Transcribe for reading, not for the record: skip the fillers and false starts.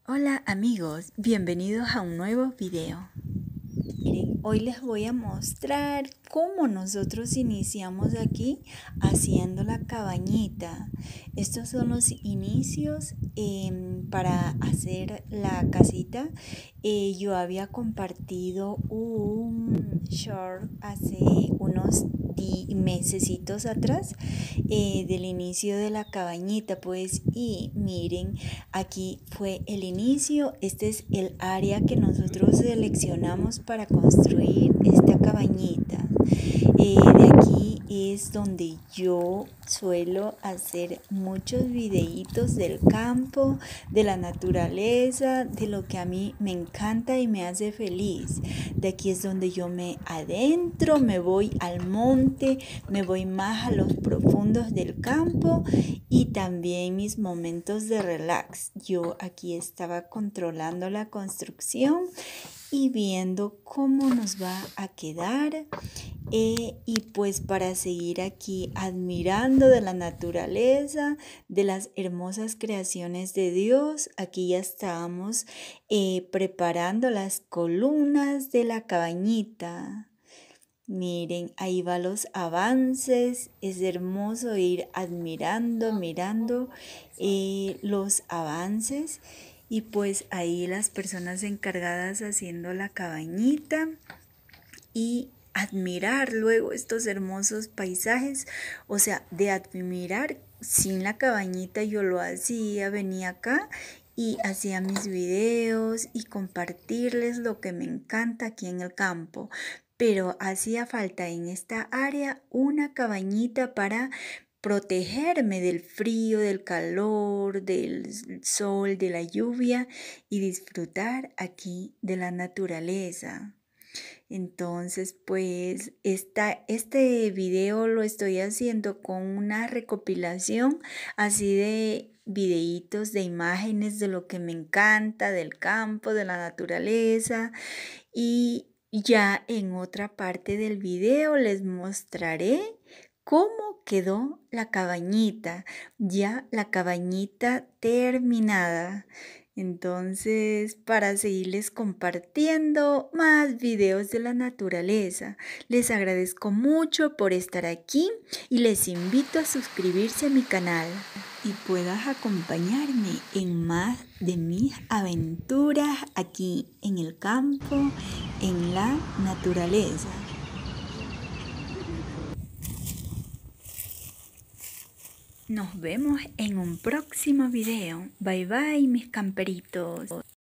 Hola amigos, bienvenidos a un nuevo video. Miren, hoy les voy a mostrar cómo nosotros iniciamos aquí haciendo la cabañita. Estos son los inicios para hacer la casita. Yo había compartido un short hace unos mesecitos atrás del inicio de la cabañita, pues, y miren, aquí fue el inicio. Este es el área que nosotros seleccionamos para construir esta cabañita. De aquí es donde yo suelo hacer muchos videitos del campo, de la naturaleza, de lo que a mí me encanta y me hace feliz. De aquí es donde yo me adentro, me voy al monte, me voy más a los profundos del campo y también mis momentos de relax. Yo aquí estaba controlando la construcción y viendo cómo nos va a quedar. Y pues para seguir aquí admirando de la naturaleza, de las hermosas creaciones de Dios, aquí ya estábamos preparando las columnas de la cabañita. Miren, ahí va los avances. Es hermoso ir admirando, mirando los avances. Y pues ahí las personas encargadas haciendo la cabañita y admirar luego estos hermosos paisajes. O sea, de admirar sin la cabañita yo lo hacía, venía acá y hacía mis videos y compartirles lo que me encanta aquí en el campo. Pero hacía falta en esta área una cabañita para protegerme del frío, del calor, del sol, de la lluvia y disfrutar aquí de la naturaleza. Entonces, pues este video lo estoy haciendo con una recopilación así de videitos, de imágenes de lo que me encanta, del campo, de la naturaleza. Y ya en otra parte del video les mostraré cómo quedó la cabañita, ya la cabañita terminada. Entonces, para seguirles compartiendo más videos de la naturaleza, les agradezco mucho por estar aquí y les invito a suscribirse a mi canal y puedas acompañarme en más de mis aventuras aquí en el campo, en la naturaleza. Nos vemos en un próximo video. Bye bye mis camperitos.